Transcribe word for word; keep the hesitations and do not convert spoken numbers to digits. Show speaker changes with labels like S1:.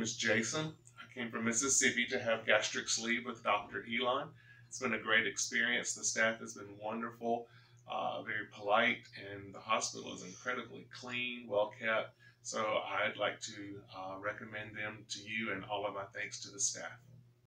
S1: is Jason. I came from Mississippi to have gastric sleeve with Doctor Elon. It's been a great experience. The staff has been wonderful, uh, very polite, and the hospital is incredibly clean, well kept. So I'd like to uh, recommend them to you, and all of my thanks to the staff.